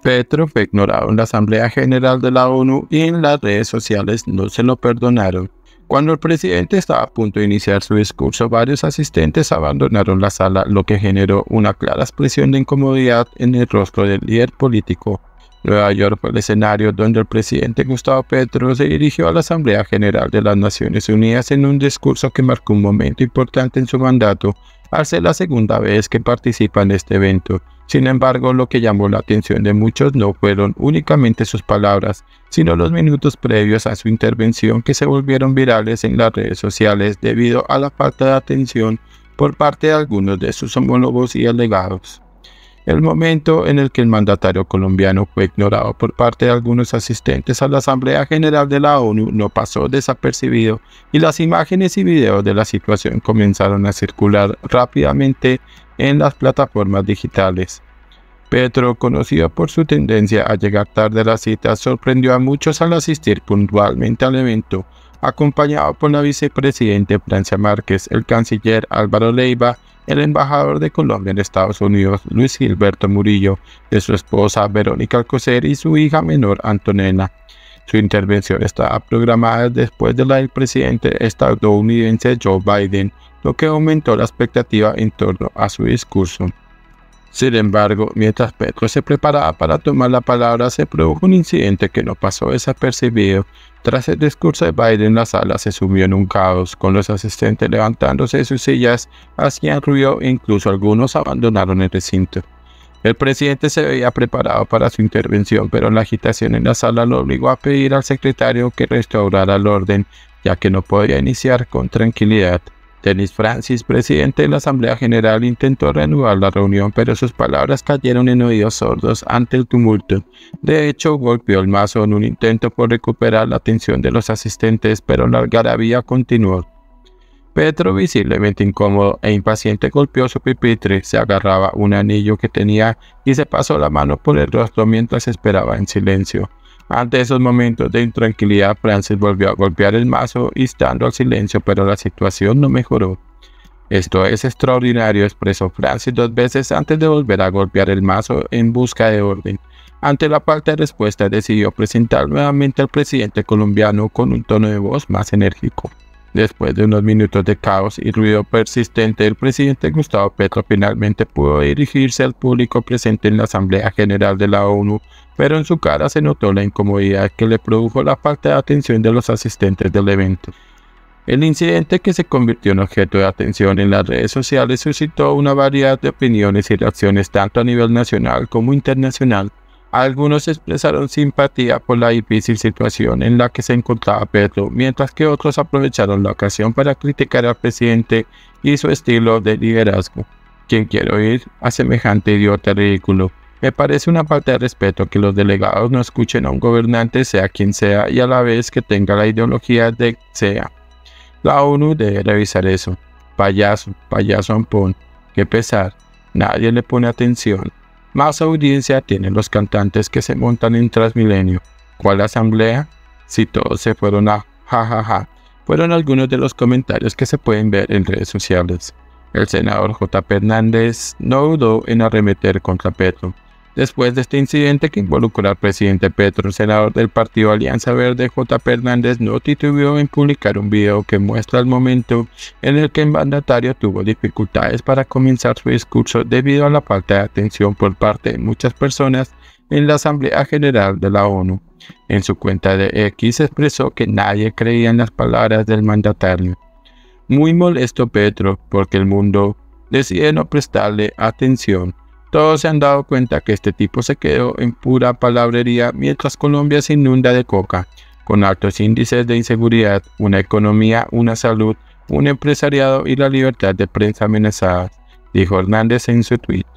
Petro fue ignorado en la Asamblea General de la ONU y en las redes sociales no se lo perdonaron. Cuando el presidente estaba a punto de iniciar su discurso, varios asistentes abandonaron la sala, lo que generó una clara expresión de incomodidad en el rostro del líder político. Nueva York fue el escenario donde el presidente Gustavo Petro se dirigió a la Asamblea General de las Naciones Unidas en un discurso que marcó un momento importante en su mandato, al ser la segunda vez que participa en este evento. Sin embargo, lo que llamó la atención de muchos no fueron únicamente sus palabras, sino los minutos previos a su intervención que se volvieron virales en las redes sociales debido a la falta de atención por parte de algunos de sus homólogos y allegados. El momento en el que el mandatario colombiano fue ignorado por parte de algunos asistentes a la Asamblea General de la ONU no pasó desapercibido y las imágenes y videos de la situación comenzaron a circular rápidamente en las plataformas digitales. Petro, conocido por su tendencia a llegar tarde a las citas, sorprendió a muchos al asistir puntualmente al evento, acompañado por la vicepresidenta Francia Márquez, el canciller Álvaro Leiva, el embajador de Colombia en Estados Unidos, Luis Gilberto Murillo, de su esposa Verónica Alcocer y su hija menor Antonella. Su intervención estaba programada después de la del presidente estadounidense Joe Biden, lo que aumentó la expectativa en torno a su discurso. Sin embargo, mientras Petro se preparaba para tomar la palabra, se produjo un incidente que no pasó desapercibido. Tras el discurso de Biden, la sala se sumió en un caos, con los asistentes levantándose de sus sillas, hacían ruido e incluso algunos abandonaron el recinto. El presidente se veía preparado para su intervención, pero la agitación en la sala lo obligó a pedir al secretario que restaurara el orden, ya que no podía iniciar con tranquilidad. Denis Francis, presidente de la Asamblea General, intentó reanudar la reunión, pero sus palabras cayeron en oídos sordos ante el tumulto. De hecho, golpeó el mazo en un intento por recuperar la atención de los asistentes, pero la algarabía continuó. Petro, visiblemente incómodo e impaciente, golpeó su pupitre, se agarraba un anillo que tenía y se pasó la mano por el rostro mientras esperaba en silencio. Ante esos momentos de intranquilidad, Francis volvió a golpear el mazo, instando al silencio, pero la situación no mejoró. «Esto es extraordinario», expresó Francis 2 veces antes de volver a golpear el mazo en busca de orden. Ante la falta de respuesta, decidió presentar nuevamente al presidente colombiano con un tono de voz más enérgico. Después de unos minutos de caos y ruido persistente, el presidente Gustavo Petro finalmente pudo dirigirse al público presente en la Asamblea General de la ONU, pero en su cara se notó la incomodidad que le produjo la falta de atención de los asistentes del evento. El incidente, que se convirtió en objeto de atención en las redes sociales, suscitó una variedad de opiniones y reacciones tanto a nivel nacional como internacional. Algunos expresaron simpatía por la difícil situación en la que se encontraba Petro, mientras que otros aprovecharon la ocasión para criticar al presidente y su estilo de liderazgo. ¿Quién quiere oír a semejante idiota ridículo? Me parece una falta de respeto que los delegados no escuchen a un gobernante, sea quien sea, y a la vez que tenga la ideología de sea. La ONU debe revisar eso. Payaso ampón. Qué pesar. Nadie le pone atención. Más audiencia tienen los cantantes que se montan en Transmilenio. ¿Cuál asamblea? Si todos se fueron a jajaja. Fueron algunos de los comentarios que se pueden ver en redes sociales. El senador J. Hernández no dudó en arremeter contra Petro. Después de este incidente que involucró al presidente Petro, el senador del partido Alianza Verde, J. Hernández, no titubeó en publicar un video que muestra el momento en el que el mandatario tuvo dificultades para comenzar su discurso debido a la falta de atención por parte de muchas personas en la Asamblea General de la ONU. En su cuenta de X expresó que nadie creía en las palabras del mandatario. Muy molesto Petro, porque el mundo decide no prestarle atención. Todos se han dado cuenta que este tipo se quedó en pura palabrería mientras Colombia se inunda de coca, con altos índices de inseguridad, una economía, una salud, un empresariado y la libertad de prensa amenazadas, dijo Hernández en su tuit.